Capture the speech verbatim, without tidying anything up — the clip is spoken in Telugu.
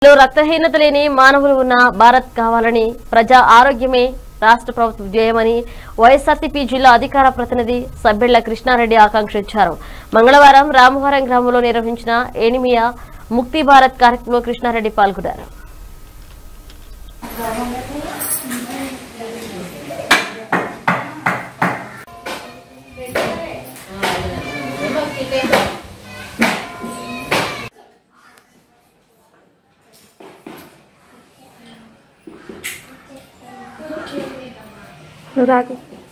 రక్తహీనత లేని మానవులు ఉన్న భారత్ కావాలని ప్రజా ఆరోగ్యమే రాష్ట్ర ప్రభుత్వ ధ్యేయమని వైఎస్ఆర్సీపీ జిల్లా అధికార ప్రతినిధి సబ్బెళ్ల కృష్ణారెడ్డి ఆకాంక్షించారు. మంగళవారం రామవరం గ్రామంలో నిర్వహించిన ఎనిమియా ముక్తి భారత్ కార్యక్రమంలో కృష్ణారెడ్డి పాల్గొన్నారు. రాకు